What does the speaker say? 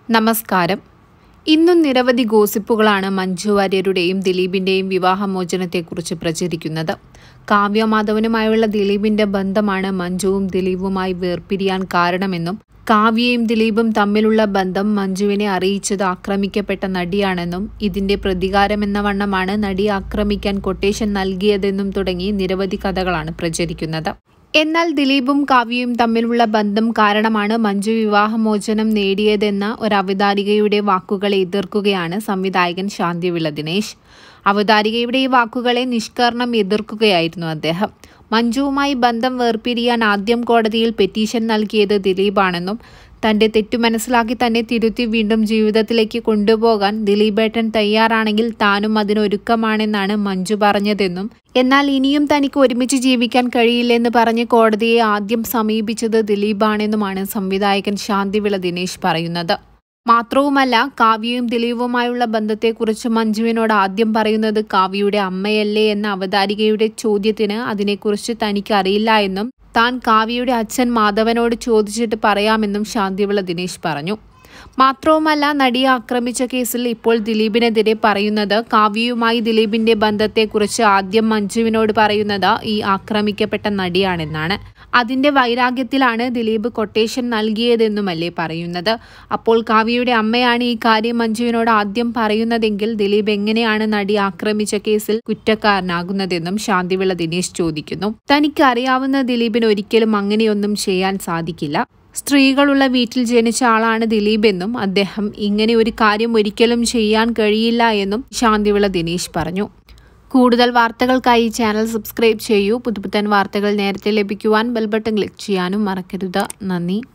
നമസ്കാരം. ഇന്നും നിരവധി ഗോസിപ്പുകളാണ് മഞ്ജു വാര്യരുടെയും ദിലീപിന്റെയും വിവാഹമോചനത്തെക്കുറിച്ച് പ്രചരിക്കുന്നത്. കാവ്യ മാധവനുമായുള്ള ദിലീപിന്റെ ബന്ധമാണ് മഞ്ജുവും ദിലീപുമായി വേർപിരിയാൻ കാരണമെന്നും കാവ്യയും ദിലീപും തമ്മിലുള്ള ബന്ധം മഞ്ജുവിനെ അറിയിച്ചത് ആക്രമിക്കപ്പെട്ട നടിയാണെന്നും ഇതിന്റെ പ്രതികാരമെന്ന വണ്ണമാണ് നടിയെ ആക്രമിക്കാൻ കൊട്ടേഷൻ നൽകിയതെന്നും തുടങ്ങി നിരവധി കഥകളാണ് പ്രചരിക്കുന്നത്. എന്നാൽ ദിലീപും കാവ്യയും തമ്മിലുള്ള ബന്ധം കാരണമാണ് മഞ്ജു വിവാഹമോചനം നേടിയതെന്ന ഒരു അവതാരികയുടെ വാക്കുകളെ എതിർക്കുകയാണ് സംവിധായകൻ ശാന്തിവിള ദിനേശ്. അവതാരികയുടെ ഈ വാക്കുകളെ നിഷ്കർണം എതിർക്കുകയായിരുന്നു അദ്ദേഹം. മഞ്ജുവുമായി ബന്ധം വേർപിരിയാൻ ആദ്യം കോടതിയിൽ പെറ്റീഷൻ നൽകിയത് ദിലീപാണെന്നും തന്റെ തെറ്റു മനസ്സിലാക്കി തന്നെ തിരുത്തി വീണ്ടും ജീവിതത്തിലേക്ക് കൊണ്ടുപോകാൻ ദിലീപേട്ടൻ തയ്യാറാണെങ്കിൽ താനും അതിനൊരുക്കമാണെന്നാണ് മഞ്ജു പറഞ്ഞതെന്നും എന്നാൽ ഇനിയും തനിക്ക് ഒരുമിച്ച് ജീവിക്കാൻ കഴിയില്ലെന്ന് പറഞ്ഞ് കോടതിയെ ആദ്യം സമീപിച്ചത് ദിലീപാണെന്നുമാണ് സംവിധായകൻ ശാന്തിവിള ദിനേശ് പറയുന്നത്. മാത്രവുമല്ല, കാവ്യയും ദിലീപുമായുള്ള ബന്ധത്തെക്കുറിച്ച് മഞ്ജുവിനോട് ആദ്യം പറയുന്നത് കാവ്യയുടെ അമ്മയല്ലേ എന്ന അവതാരികയുടെ ചോദ്യത്തിന് അതിനെക്കുറിച്ച് തനിക്ക് അറിയില്ല എന്നും താൻ കാവ്യയുടെ അച്ഛൻ മാധവനോട് ചോദിച്ചിട്ട് പറയാമെന്നും ശാന്തിവിള ദിനേശ് പറഞ്ഞു. മാത്രവുമല്ല, നടിയെ ആക്രമിച്ച കേസിൽ ഇപ്പോൾ ദിലീപിനെതിരെ പറയുന്നത് കാവ്യയുമായി ദിലീപിന്റെ ബന്ധത്തെക്കുറിച്ച് ആദ്യം മഞ്ജുവിനോട് പറയുന്നത് ഈ ആക്രമിക്കപ്പെട്ട നടിയാണെന്നാണ്. അതിന്റെ വൈരാഗ്യത്തിലാണ് ദിലീപ് കൊട്ടേഷൻ നൽകിയതെന്നുമല്ലേ പറയുന്നത്. അപ്പോൾ കാവ്യയുടെ അമ്മയാണ് ഈ കാര്യം മഞ്ജുവിനോട് ആദ്യം പറയുന്നതെങ്കിൽ ദിലീപ് എങ്ങനെയാണ് നടി ആക്രമിച്ച കേസിൽ കുറ്റക്കാരനാകുന്നതെന്നും ശാന്തിവിള ദിനേശ് ചോദിക്കുന്നു. തനിക്ക് അറിയാവുന്ന ദിലീപിന് ഒരിക്കലും അങ്ങനെയൊന്നും ചെയ്യാൻ സാധിക്കില്ല. സ്ത്രീകളുള്ള വീട്ടിൽ ജനിച്ച ആളാണ് ദിലീപ് എന്നും അദ്ദേഹം ഇങ്ങനെ ഒരു കാര്യം ഒരിക്കലും ചെയ്യാൻ കഴിയില്ല എന്നും ശാന്തിവിള ദിനേശ് പറഞ്ഞു. കൂടുതൽ വാർത്തകൾക്കായി ചാനൽ സബ്സ്ക്രൈബ് ചെയ്യൂ. പുതുപുത്തൻ വാർത്തകൾ നേരത്തെ ലഭിക്കുവാൻ ബെൽ ബട്ടൺ ക്ലിക്ക് ചെയ്യാനും മറക്കരുത്. നന്ദി.